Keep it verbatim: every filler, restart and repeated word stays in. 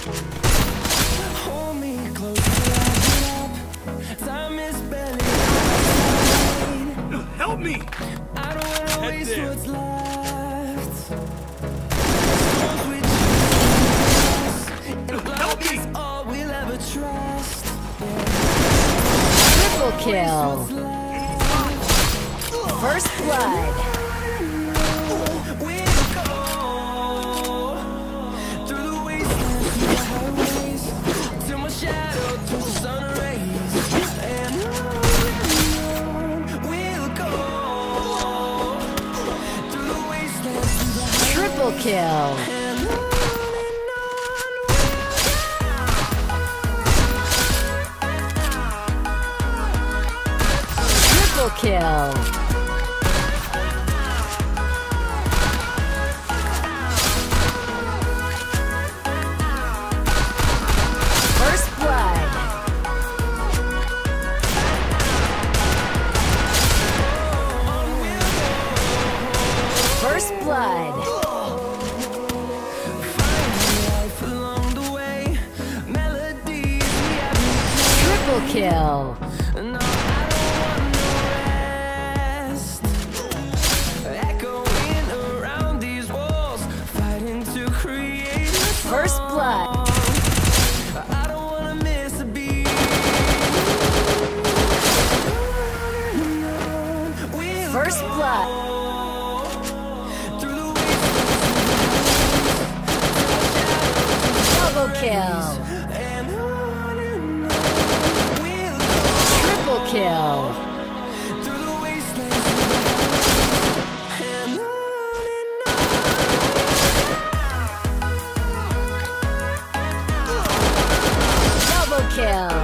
Hold me close till I get up. Time is barely mine. Help me! I don't wanna Head waste there. what's left. Those we choose, and Help love me! is all we'll ever trust. Triple kill. First blood. We'll go through the wastelands, through the highways, till my shadow turns to sun rays. And on we'll go through the wastelands, through the highways. Triple kill. And on and on Triple kill. First blood. First blood. life along the way, melodies we have Triple kill. no, I don't want no rest. Echoing around these walls, fighting to create a First song. blood. I don't wanna miss a beat. We'll First go blood. through the wastelands, Double kill. and on and on. We'll go Triple kill. through the wastelands, and on and Double kill.